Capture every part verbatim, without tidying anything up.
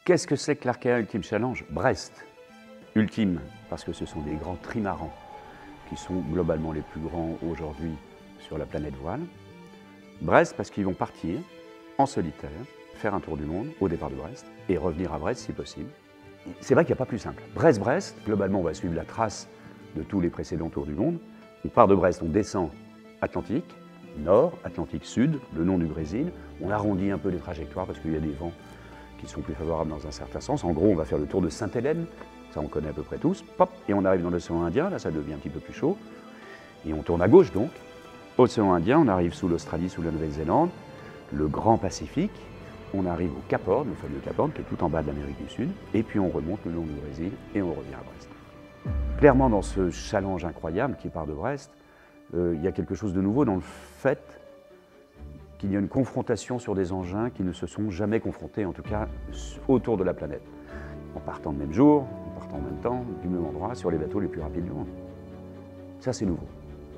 Qu'est-ce que c'est que l'Arkea Ultime Challenge? Brest. Ultime, parce que ce sont des grands trimarans qui sont globalement les plus grands aujourd'hui sur la planète voile. Brest, parce qu'ils vont partir en solitaire, faire un tour du monde au départ de Brest et revenir à Brest si possible. C'est vrai qu'il n'y a pas plus simple. Brest-Brest, globalement, on va suivre la trace de tous les précédents tours du monde. On part de Brest, on descend Atlantique, Nord, Atlantique Sud, le long du Brésil. On arrondit un peu les trajectoires parce qu'il y a des vents qui sont plus favorables dans un certain sens. En gros, on va faire le tour de Sainte-Hélène, ça on connaît à peu près tous, pop, et on arrive dans l'océan Indien, là ça devient un petit peu plus chaud. Et on tourne à gauche donc, océan Indien, on arrive sous l'Australie, sous la Nouvelle-Zélande, le Grand Pacifique, on arrive au Cap Horn, le fameux Cap Horn qui est tout en bas de l'Amérique du Sud, et puis on remonte le long du Brésil et on revient à Brest. Clairement, dans ce challenge incroyable qui part de Brest, euh, il y a quelque chose de nouveau dans le fait qu'il y a une confrontation sur des engins qui ne se sont jamais confrontés, en tout cas autour de la planète. En partant le même jour, en partant en même temps, du même endroit, sur les bateaux les plus rapides du monde. Ça, c'est nouveau.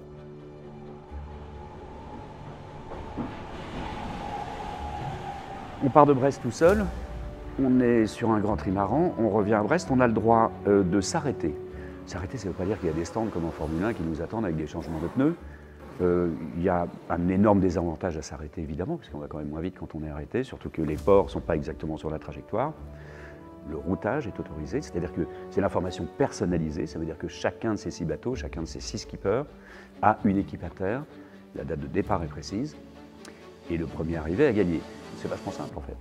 On part de Brest tout seul, on est sur un grand trimaran, on revient à Brest, on a le droit euh, de s'arrêter. S'arrêter, ça ne veut pas dire qu'il y a des stands comme en Formule un qui nous attendent avec des changements de pneus. Euh, il y a un énorme désavantage à s'arrêter évidemment, parce qu'on va quand même moins vite quand on est arrêté, surtout que les ports ne sont pas exactement sur la trajectoire. Le routage est autorisé, c'est-à-dire que c'est l'information personnalisée, ça veut dire que chacun de ces six bateaux, chacun de ces six skippers a une équipe à terre, la date de départ est précise, et le premier arrivé a gagné. C'est vachement simple en fait.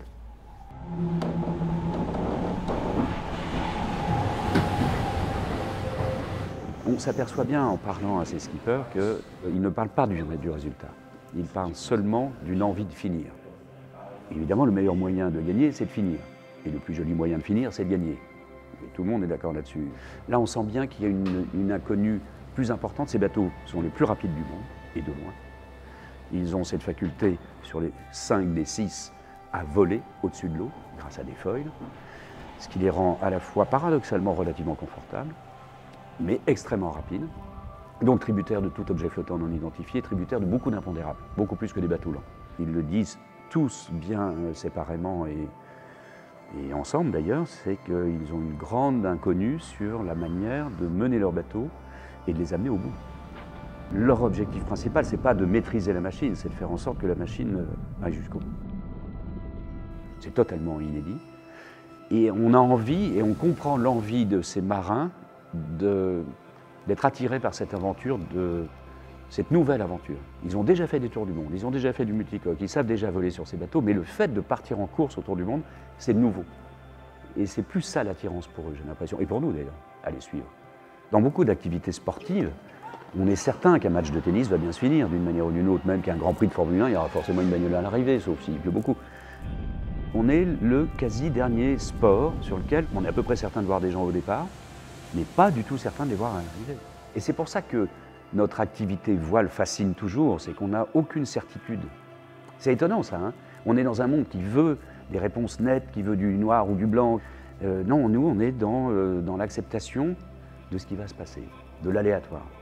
On s'aperçoit bien en parlant à ces skippers qu'ils euh, ne parlent pas du, du résultat, ils parlent seulement d'une envie de finir. Évidemment, le meilleur moyen de gagner, c'est de finir. Et le plus joli moyen de finir, c'est de gagner. Et tout le monde est d'accord là-dessus. Là, on sent bien qu'il y a une, une inconnue plus importante. Ces bateaux sont les plus rapides du monde, et de loin. Ils ont cette faculté, sur les cinq des six, à voler au-dessus de l'eau, grâce à des foils, ce qui les rend à la fois paradoxalement relativement confortables, mais extrêmement rapides, donc tributaires de tout objet flottant non identifié, tributaires de beaucoup d'impondérables, beaucoup plus que des bateaux lents. Ils le disent tous bien euh, séparément et Et ensemble d'ailleurs, c'est qu'ils ont une grande inconnue sur la manière de mener leurs bateaux et de les amener au bout. Leur objectif principal, ce n'est pas de maîtriser la machine, c'est de faire en sorte que la machine aille jusqu'au bout. C'est totalement inédit. Et on a envie, et on comprend l'envie de ces marins d'être attirés par cette aventure, de, cette nouvelle aventure. Ils ont déjà fait des tours du monde, ils ont déjà fait du multicoque, ils savent déjà voler sur ces bateaux, mais le fait de partir en course autour du monde, c'est nouveau. Et c'est plus ça l'attirance pour eux, j'ai l'impression, et pour nous d'ailleurs, à les suivre. Dans beaucoup d'activités sportives, on est certain qu'un match de tennis va bien se finir d'une manière ou d'une autre, même qu'un Grand Prix de Formule un, il y aura forcément une bagnole à l'arrivée, sauf s'il pleut beaucoup. On est le quasi-dernier sport sur lequel on est à peu près certain de voir des gens au départ, mais pas du tout certain de les voir à l'arrivée. Et c'est pour ça que notre activité voile fascine toujours, c'est qu'on n'a aucune certitude. C'est étonnant ça, hein. On est dans un monde qui veut des réponses nettes, qui veut du noir ou du blanc. Euh, non, nous, on est dans, euh, dans l'acceptation de ce qui va se passer, de l'aléatoire.